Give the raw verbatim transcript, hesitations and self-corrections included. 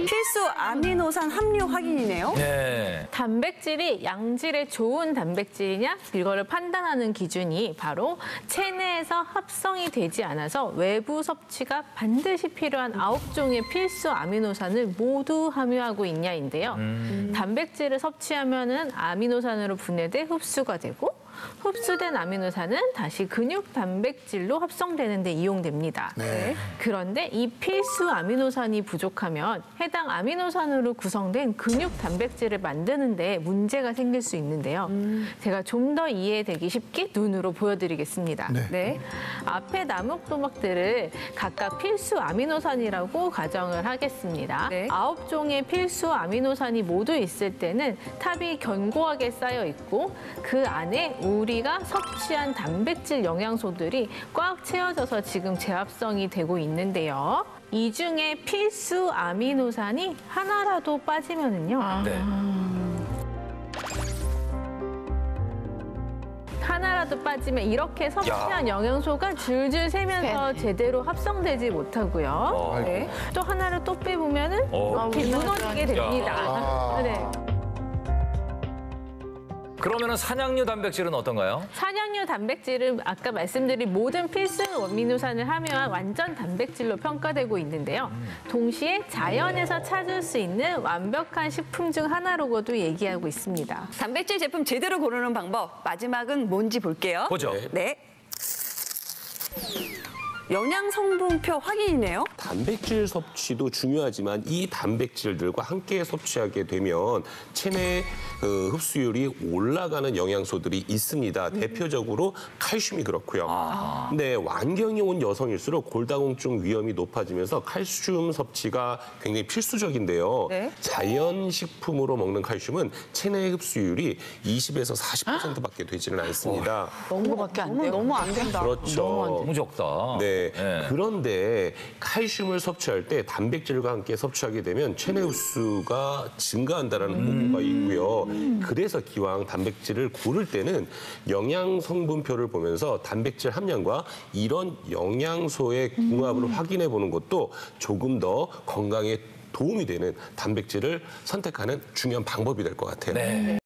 필수 아미노산 함유 확인이네요. 네. 단백질이 양질의 좋은 단백질이냐 이거를 판단하는 기준이 바로 체내에서 합성이 되지 않아서 외부 섭취가 반드시 필요한 아홉 종의 필수 아미노산을 모두 함유하고 있냐인데요. 음. 단백질을 섭취하면은 아미노산으로 분해돼 흡수가 되고 흡수된 아미노산은 다시 근육 단백질로 합성되는 데 이용됩니다. 네. 그런데 이 필수 아미노산이 부족하면 해당 아미노산으로 구성된 근육 단백질을 만드는 데 문제가 생길 수 있는데요. 음. 제가 좀 더 이해되기 쉽게 눈으로 보여드리겠습니다. 네. 네. 앞에 나목도막들을 각각 필수 아미노산이라고 가정을 하겠습니다. 네. 아홉 종의 필수 아미노산이 모두 있을 때는 탑이 견고하게 쌓여 있고 그 안에 우리가 섭취한 단백질 영양소들이 꽉 채워져서 지금 재합성이 되고 있는데요. 이 중에 필수 아미노산이 하나라도 빠지면은요. 아. 네. 하나라도 빠지면 이렇게 섭취한 야. 영양소가 줄줄 새면서 네. 제대로 합성되지 못하고요. 어. 네. 또 하나를 또 빼보면은 어. 이렇게 무너지게 됩니다. 아. 네. 그러면은 산양류 단백질은 어떤가요? 산양류 단백질은 아까 말씀드린 모든 필수 아미노산을 함유한 완전 단백질로 평가되고 있는데요. 동시에 자연에서 찾을 수 있는 완벽한 식품 중 하나로도 얘기하고 있습니다. 단백질 제품 제대로 고르는 방법, 마지막은 뭔지 볼게요. 보죠. 네. 영양 성분표 확인이네요. 단백질 섭취도 중요하지만 이 단백질들과 함께 섭취하게 되면 체내 그 흡수율이 올라가는 영양소들이 있습니다. 음. 대표적으로 칼슘이 그렇고요. 아. 근데 완경이 온 여성일수록 골다공증 위험이 높아지면서 칼슘 섭취가 굉장히 필수적인데요. 네? 자연식품으로 먹는 칼슘은 체내 흡수율이 이십에서 사십 퍼센트밖에 되지는 않습니다. 너무밖에 안 돼요. 너무 안 된다. 그렇죠. 너무, 너무 적다. 네. 네. 그런데 칼슘을 섭취할 때 단백질과 함께 섭취하게 되면 체내 흡수가 증가한다는 음. 보고가 있고요. 음. 그래서 기왕 단백질을 고를 때는 영양 성분표를 보면서 단백질 함량과 이런 영양소의 궁합을 음. 확인해 보는 것도 조금 더 건강에 도움이 되는 단백질을 선택하는 중요한 방법이 될 것 같아요. 네.